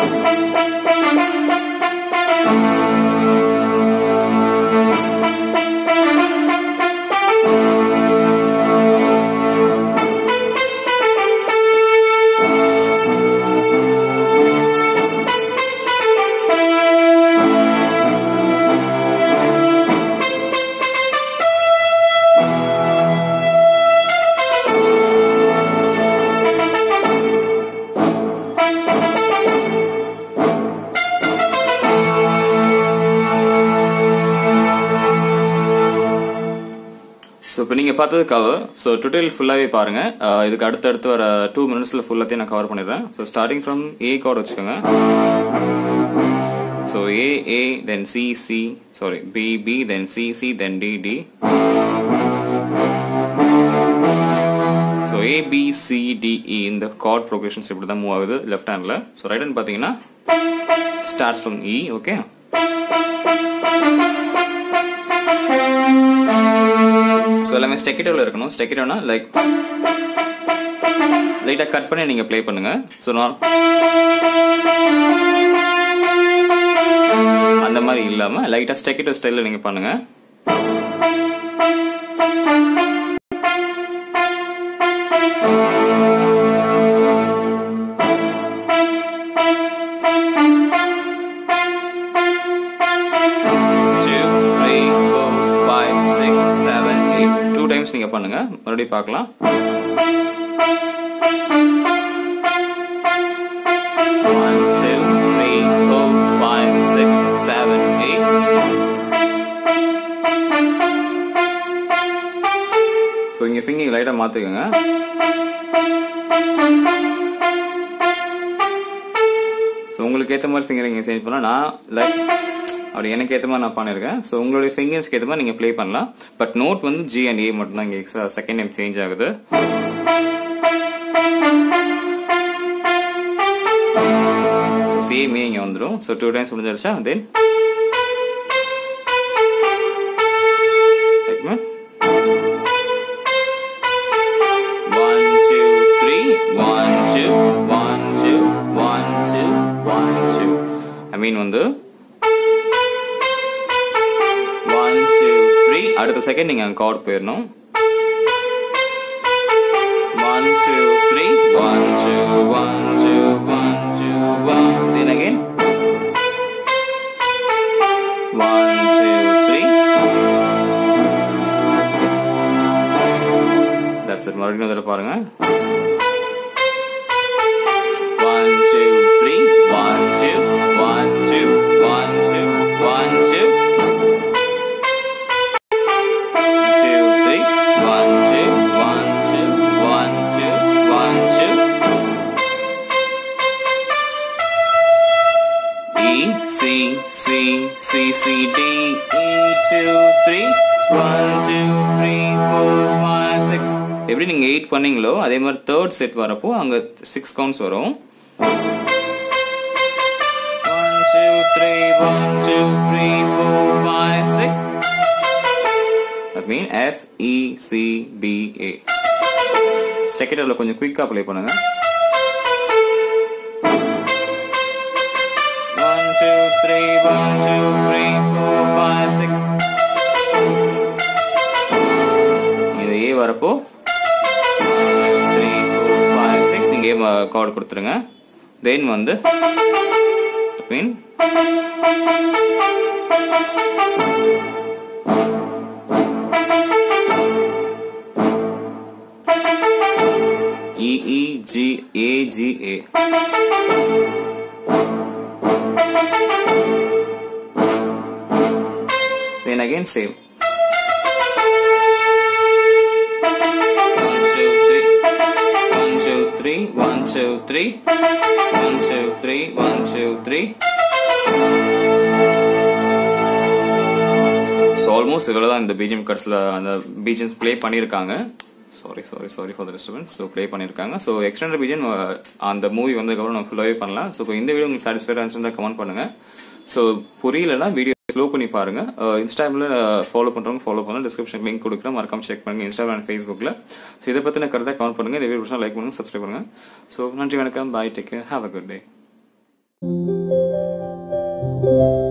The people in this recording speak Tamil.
இப்போ நீங்கள் பார்த்தது கவர். ஸோ டுட்டோரியல் ஃபுல்லாகவே பாருங்கள். இதுக்கு அடுத்தடுத்து வர 2 minutesல ஃபுல்லாத்தையும் நான் கவர் பண்ணிடுறேன். So starting from A chord வச்சுக்கோங்க. So A then C sorry B then C then D. So ABCDE இந்த கார்ட் ப்ரோக்ரஷன்ஸ் இப்படி தான் மூவ் ஆகுது லெஃப்ட் ஹேண்டில். ஸோ ரைட் ஹேண்ட் பார்த்தீங்கன்னா start from E. Okay, so எல்லாமே ஸ்டெக்கிட்டோவில் இருக்கணும். ஸ்டெக்கிட்டோனா லைக் லைட்டாக கட் பண்ணி நீங்கள் ப்ளே பண்ணுங்க. ஸோ அந்த மாதிரி இல்லாமல் லைட்டாக ஸ்டெக்கிட்டோ ஸ்டைலில் நீங்கள் பண்ணுங்க. நீங்க பண்ணுங்க, மறுபடியும் பார்க்கலாம். ஸோ இங்க ஃபிங்கர் லைட்டா மாத்துக்கோங்க. ஸோ உங்களுக்கு ஏற்ற மாதிரி ஃபிங்கர் நீங்க சேஞ்ச் பண்ணலாம். நான் லைக் அப்படி எனக்கு ஏற்ற மாதிரி நான் பண்ணிருக்கேன். ஸோ உங்களுடைய ஃபிங்கர்ஸ்க்கு ஏற்ற மாதிரி நீங்க ப்ளே பண்ணலாம். பட் நோட் வந்து G and A மட்டும் தான் இங்க எக்ஸ்ட்ரா செகண்ட் டைம் சேஞ்ச் ஆகுது. ஸோ சேம் ஏ இங்க வந்துடும். ஸோ 2 times முடிஞ்சிருச்சா? தென் வந்து அடுத்த செகண்ட் நீங்க கார்ட் போயிடணும். 1 2 3 1 2 1 2 1 2 1 then again 1 2 3 that's it. மறுபடியும் அதல பாருங்க. 1 2 3 1 2 1 2 1 2 1 2 D E 2 3 1 2 3 4 5 6 எப்படி நீங்க 8 பண்ணீங்களோ அதே மாதிரி தேர்ட் செட் வரப்போ அங்க 6 கவுண்ட்ஸ் வரும். 1 2 3 1 2 3 4 5 6 that mean F E C D A. ஸ்டெக்கேட்டோல கொஞ்சம் குயிக்கா ப்ளே பண்ணுங்க. 1 2 3 1 2 3 4 5 6 இது A வரப்போ 3 4 5 6 நீங்க A கார்டு கொடுத்துருங்க. தென் வந்து மீன் E E G A G A. Then again same. 1 2 3 1 2 3 1 2 3 1 2 3. So almost இவ்வளவுதான் இந்த BGM கட்ஸ்ல அந்த BGMs ப்ளே பண்ணிருக்காங்க. sorry for the disturbance. So play பண்ணிருக்காங்க. So extended BGM அந்த மூவி வந்ததுக்கு அப்புறம் நான் ஃபுல்லாவே பண்ணலாம். So இந்த வீடியோ உங்களுக்கு சாட்டிஸ்ஃபைடா இருந்துச்சுன்னா கமெண்ட் பண்ணுங்க. So புரியலனா வீடியோ ஸ்லோ பண்ணி பாருங்க. இன்ஸ்டாகிராம்ல ஃபாலோ பண்றவங்க ஃபாலோ பண்ணுங்க. டிஸ்கிரிப்ஷன் லிங்க் கொடுக்குறேன், மறக்காம செக் பண்ணுங்க. இன்ஸ்டாகிராம் அண்ட் ஃபேஸ்புக்ல. ஸோ இதை பத்தின கருத்தை கமெண்ட் பண்ணுங்க. இந்த வீடியோ லைக் பண்ணுங்க, சப்ஸ்கிரைப் பண்ணுங்க. ஸோ நன்றி, வணக்கம், bye, take care, have a good day. you.